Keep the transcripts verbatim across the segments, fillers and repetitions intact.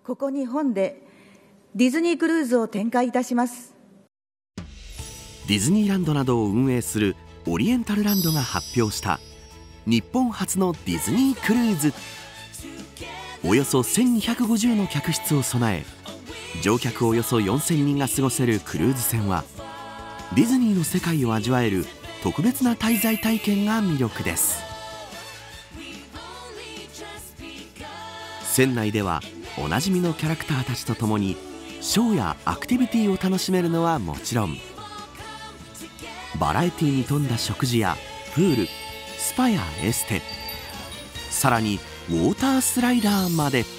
ここ日本でディズニークルーズを展開いたします。 ディズニーランドなどを運営するオリエンタルランドが発表した日本初のディズニークルーズ。およそせんにひゃくごじゅうの客室を備え、乗客およそよんせんにんが過ごせるクルーズ船は、ディズニーの世界を味わえる特別な滞在体験が魅力です。船内ではおなじみのキャラクターたちとともにショーやアクティビティを楽しめるのはもちろん、バラエティに富んだ食事やプール、スパやエステ、さらにウォータースライダーまで、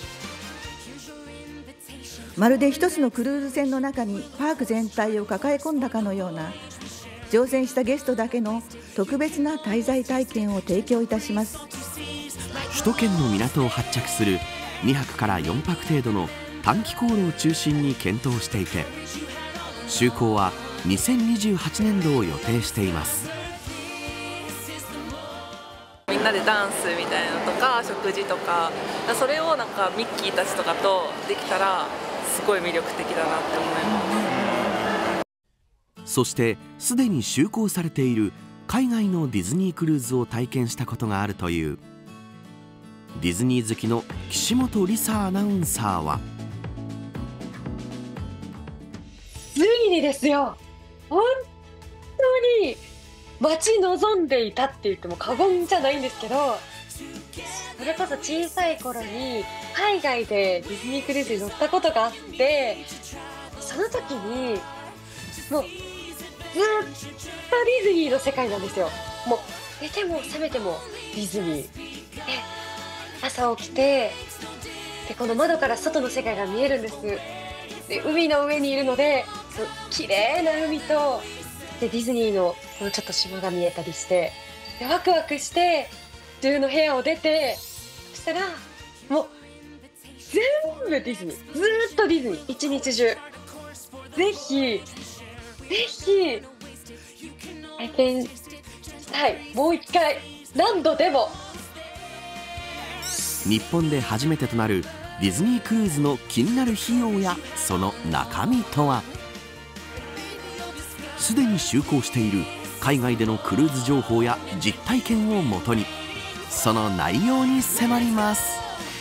まるで一つのクルーズ船の中にパーク全体を抱え込んだかのような、乗船したゲストだけの特別な滞在体験を提供いたします。 首都圏の港を発着するにはくからよんぱく程度の短期航路を中心に検討していて、就航はにせんにじゅうはちねんどを予定しています。 みんなでダンスみたいなのとか食事とか、それをなんかミッキーたちとかとできたらすごい魅力的だなって思います。 そしてすでに就航されている海外のディズニークルーズを体験したことがあるというディズニー好きの岸本理沙アナウンサーは、 ついにですよ、本当に待ち望んでいたって言っても過言じゃないんですけど、それこそ小さい頃に海外でディズニークルーズに乗ったことがあって、その時にもうずっとディズニーの世界なんですよ。もう寝ても覚めてもディズニーで、朝起きてでこの窓から外の世界が見えるんです。で海の上にいるので、そう綺麗な海とでディズニーのこのちょっと島が見えたりして、でワクワクして自分の部屋を出て、そしたらもう全部ディズニー、ずーっとディズニー一日中。ぜひぜひ体験したい。もう一回何度でも。 日本で初めてとなるディズニークルーズの気になる費用やその中身とは。すでに就航している海外でのクルーズ情報や実体験をもとに、その内容に迫ります。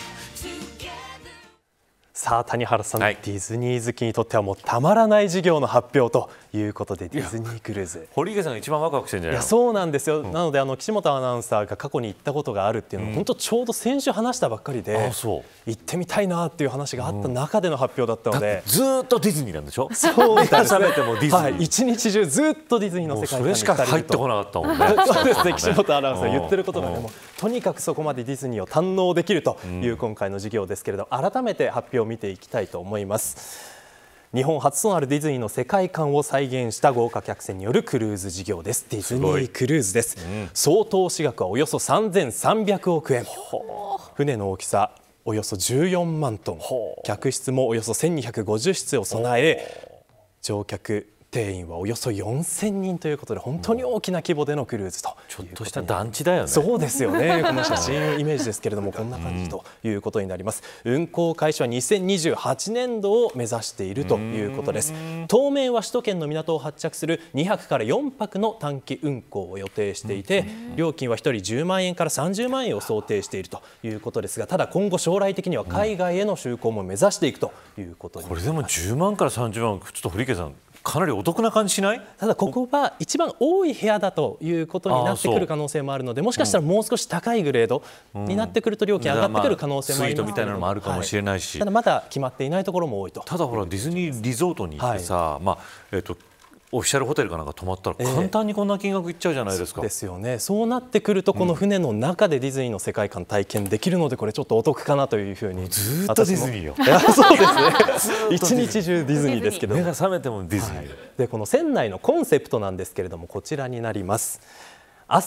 さあ谷原さん、 はい、 ディズニー好きにとってはもうたまらない事業の発表ということで、ディズニークルーズ、 堀池さんが一番ワクワクしてるんじゃないの？ いやそうなんですよ、 うん、 なのであの岸本アナウンサーが過去に行ったことがあるっていうのは、うん、本当ちょうど先週話したばっかりで、 あそう行ってみたいなっていう話があった中での発表だったので、 うん、ずーっとディズニーなんでしょ？ そうですね、 目が覚めてもディズニー、 はい、一日中ずっとディズニーの世界観にそれしか入ってこなかったもんね。 そうですね、岸本アナウンサー言ってることがね、もうとにかくそこまでディズニーを堪能できるという今回の事業ですけれど、改めて発表を見ていきたいと思います。日本初となるディズニーの世界観を再現した豪華客船によるクルーズ事業です。ディズニークルーズです。うん、総投資額はおよそさんぜんさんびゃくおくえん、船の大きさおよそじゅうよんまんトン、客室もおよそせんにひゃくごじゅうしつを備え、乗客定員はおよそよんせんにんということで、本当に大きな規模でのクルーズと、 ちょっとした団地だよね。 そうですよね。この写真イメージですけれども、こんな感じということになります。運航開始はにせんにじゅうはちねんどを目指しているということです。当面は首都圏の港を発着するにはくからよんぱくの短期運航を予定していて、料金はひとりじゅうまんえんからさんじゅうまんえんを想定しているということですが、ただ今後将来的には海外への就航も目指していくということになります。 これでもじゅうまんからさんじゅうまん、ちょっと堀池さんかなりお得な感じしない？ ただここは一番多い部屋だということになってくる可能性もあるので、もしかしたらもう少し高いグレードになってくると料金上がってくる可能性もあります。 スイートみたいなのもあるかもしれないし、 はい、ただまだ決まっていないところも多いと。 ただほらディズニーリゾートに行ってさ、はい、まあえっとオフィシャルホテルかなんか泊まったら簡単にこんな金額いっちゃうじゃないですか。 えー、そうですよね。そうなってくるとこの船の中でディズニーの世界観体験できるので、これちょっとお得かなというふうに。 ずっとディズニーよ。 いやそうですね。一日中ディズニーですけど、 目が覚めてもディズニー、 はい、でこの船内のコンセプトなんですけれども、こちらになります。朝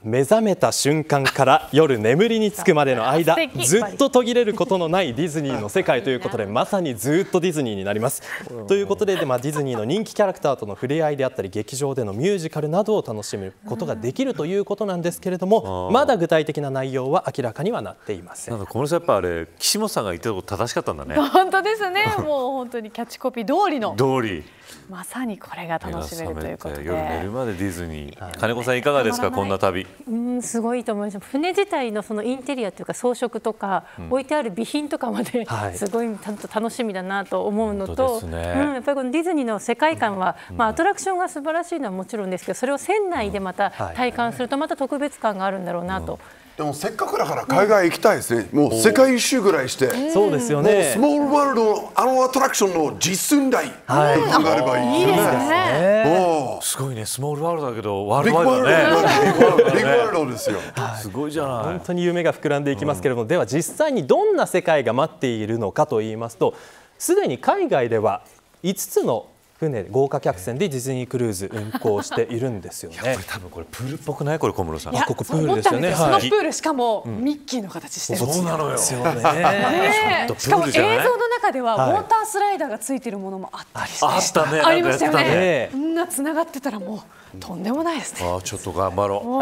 目覚めた瞬間から夜眠りにつくまでの間ずっと途切れることのないディズニーの世界ということで、まさにずっとディズニーになります。ということで、でまあ、ディズニーの人気キャラクターとの触れ合いであったり、劇場でのミュージカルなどを楽しむことができるということなんですけれども、まだ具体的な内容は明らかにはなっていません。 なんか小室さん、やっぱあれ岸本さんが言ってたこと正しかったんだね。 本当ですね。もう本当にキャッチコピー通りの通り、 まさにこれが楽しめるということで、 夜寝るまでディズニー。金子さんいかがですか、こんな旅。 うん、すごいと思います。船自体のそのインテリアというか装飾とか、うん、置いてある備品とかまで、はい、すごい楽しみだなと思うのと、ね、うん、やっぱりこのディズニーの世界観は、うん、まあ、アトラクションが素晴らしいのはもちろんですけど、それを船内でまた体感するとまた特別感があるんだろうなと。うん、 でもせっかくだから海外行きたいですね。もう世界一周ぐらいして、 そうですよね。 スモールワールドのあのアトラクションの実寸大と考えればいいですね。 すごいね、スモールワールドだけどワールドワイドだね。 ビッグワールドですよ。 すごいじゃない。 本当に夢が膨らんでいきますけれども、では実際にどんな世界が待っているのかと言いますと、すでに海外ではいつつの船、豪華客船でディズニークルーズ運航しているんですよね。 これ多分これプールっぽくない？これ小室さん。 あ、ここプールですよね。 そのプールしかもミッキーの形してるんですよ。 そうなのよ。 しかも映像の中ではウォータースライダーがついてるものもあったりして、 あったね。 ありましたよね。みんなつながってたらもうとんでもないですね。 あ、ちょっと頑張ろ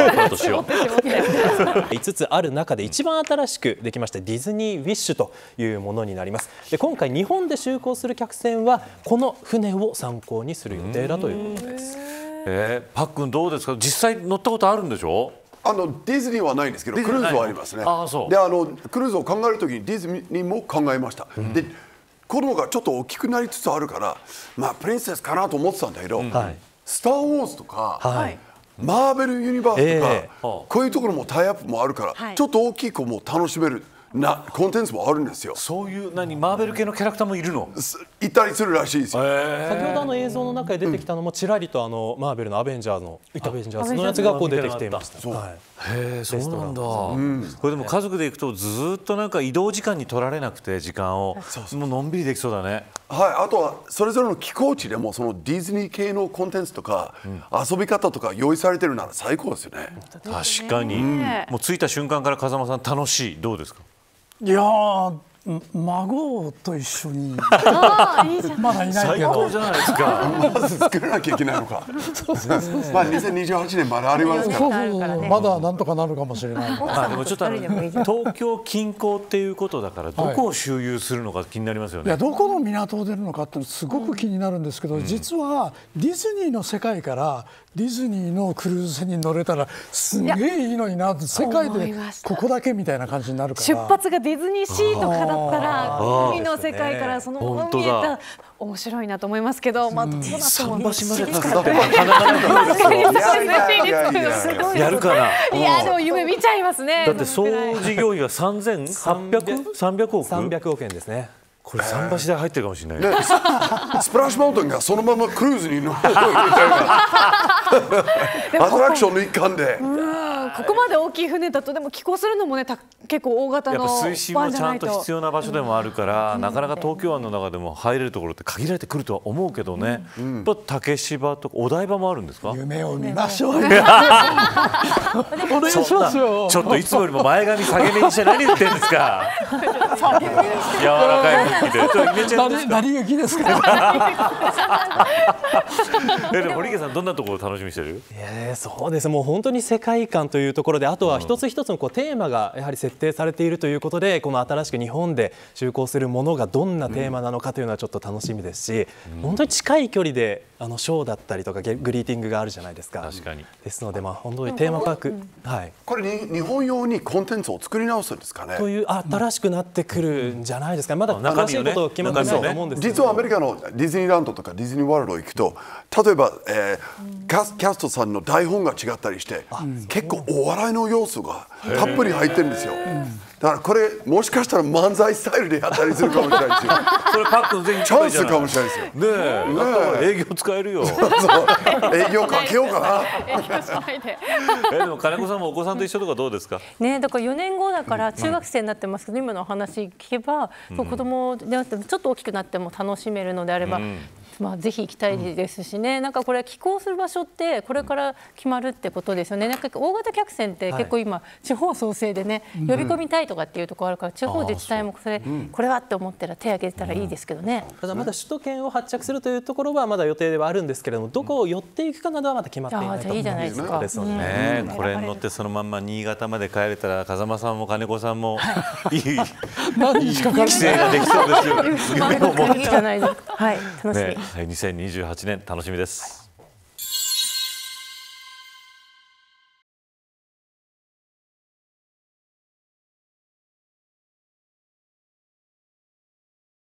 う。 いつつある中で一番新しくできましたディズニーウィッシュというものになります。で、今回日本で就航する客船はこの船を参考にする予定だということです。 えー、パックンどうですか。実際乗ったことあるんでしょ。 あのディズニーはないんですけど、クルーズはありますね。 あ、そう。 で、あのクルーズを考えるときにディズニーも考えました。うん、で、子供がちょっと大きくなりつつあるから、まあプリンセスかなと思ってたんだけど、うん、はい、スター・ウォーズとか、はい、マーベル・ユニバースとか、えー、こういうところもタイアップもあるから、はい、ちょっと大きい子も楽しめるなコンテンツもあるんですよ。 そういう何マーベル系のキャラクターもいるの？ いたりするらしいですよ。 先ほどあの映像の中で出てきたのもちらりとあのマーベルのアベンジャーズのアベンジャーズのやつがこう出てきていました。 はい、へえ、そうなんだ。うん、これでも家族で行くとずっとなんか移動時間に取られなくて時間をもうのんびりできそうだね。 はい、あとはそれぞれの寄港地でもそのディズニー系のコンテンツとか、うん、遊び方とか用意されてるなら最高ですよね。 確かに、うん、もう着いた瞬間から風間さん楽しい、どうですか？ いやー、孫と一緒にあいいじゃんまだいないけど最高じゃないですか。 まず作らなきゃいけないのか。まあにせんにじゅうはちねんまだありますから。 そうそう、まだなんとかなるかもしれない。 あ、でもちょっとあの東京近郊っていうことだからどこを周遊するのか気になりますよね。 いや、どこの港を出るのかってすごく気になるんですけど、うん、実はディズニーの世界からディズニーのクルーズ船に乗れたらすげえいいのになって、世界でここだけみたいな感じになるから。 出発がディズニーシーとかだったら海の世界からそのまま見えた面白いなと思いますけど、まあどうなっても桟橋まで高くやるかな。 いやでも夢見ちゃいますね。 だって総事業費が三千八百三百億三百億円ですね。 これ桟橋代入ってるかもしれない、ね、 スプラッシュマウンテンがそのままクルーズに乗るみたいなアトラクションの一環で。 ここまで大きい船だとでも寄港するのもね結構大型のやっぱ水深もちゃんと必要な場所でもあるから、うん、なかなか東京湾の中でも入れるところって限られてくるとは思うけどね、うん、やっぱ竹芝とかお台場もあるんですか？ 夢を見ましょう。お願いしますよ。 ちょっといつもよりも前髪下げ目にして何言ってんですか？柔らかい雰囲気でちょっとイメチェンですか？ 成り行きですか？ え、でも堀池さんどんなところを楽しみにしてる？ えー、そうです。もう本当に世界観というところで、あとは一つ一つのこうテーマがやはり設定されているということで、この新しく日本で就航するものがどんなテーマなのかというのはちょっと楽しみですし、うん、本当に近い距離であのショーだったりとかグリーティングがあるじゃないですか。 確かに。 ですので、まあ本当にテーマパーク、うん、はい、 これに日本用にコンテンツを作り直すんですかね。 という新しくなってくるんじゃないですか。まだ詳しいこと決まってないと思うんですけど、 実はアメリカのディズニーランドとかディズニーワールド行くと、例えば、えー、キャス、キャストさんの台本が違ったりして、うん、結構お笑いの要素がたっぷり入ってるんですよ。だからこれもしかしたら漫才スタイルでやったりするかもしれないですよ。 それパックンぜひチャンスかもしれないですよ。ねえ、ねえ、営業使えるよ。 そう営業かけようかな。 え、でも金子さんもお子さんと一緒とかどうですか？ ね、だからよねんごだから中学生になってますけど、今のお話聞けば、うん、子供でちょっと大きくなっても楽しめるのであれば、うん、 まあ、ぜひ行きたいですしね、うん、なんかこれ寄港する場所ってこれから決まるってことですよね。なんか大型客船って結構今、はい、地方創生でね呼び込みたいとかっていうところあるから、地方自治体もそれ、うん、これはって思ったら手を挙げたらいいですけどね、 うん、ただまだ首都圏を発着するというところはまだ予定ではあるんですけれども、どこを寄っていくかなどはまだ決まっていないということですので、 ね、これに乗ってそのまんま新潟まで帰れたら風間さんも金子さんも、はい、いい何日かかる帰省ができそうですよ。 いいじゃないですか。はい、楽しみ。 ね、にせんにじゅうはちねん楽しみです。